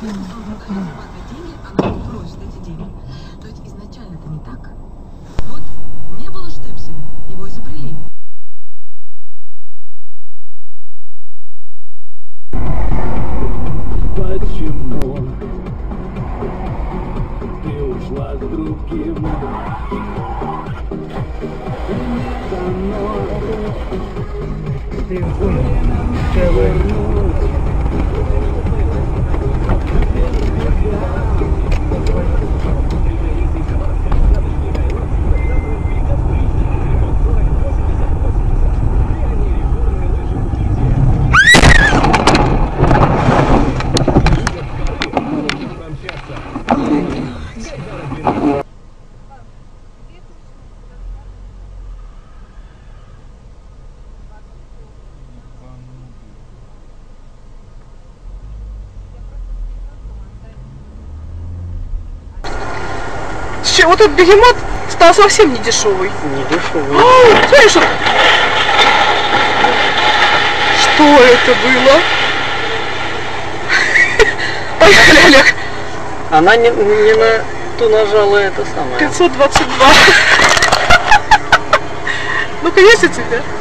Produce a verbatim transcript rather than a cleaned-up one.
деньги, она просит эти деньги. То есть изначально это не так. Вот не было штепселя, его изобрели. Почему ты ушла с другим? Вот этот бегемот стал совсем не дешевый. Не дешевый. А, знаешь, что? Что это было? Поехали, Олег. Она не, не на ту нажала, это самое. пятьсот двадцать два. Ну-ка, есть у тебя?